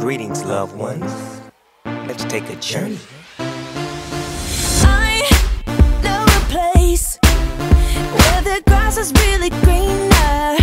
Greetings, loved ones. Let's take a journey. I know a place where the grass is really greener.